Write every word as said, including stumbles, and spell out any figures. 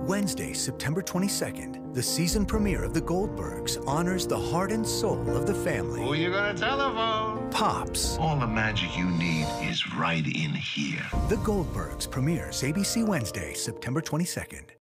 Wednesday, September twenty-second, the season premiere of The Goldbergs honors the heart and soul of the family. Who you gonna telephone? Pops. All the magic you need is right in here. The Goldbergs premieres A B C Wednesday, September twenty-second.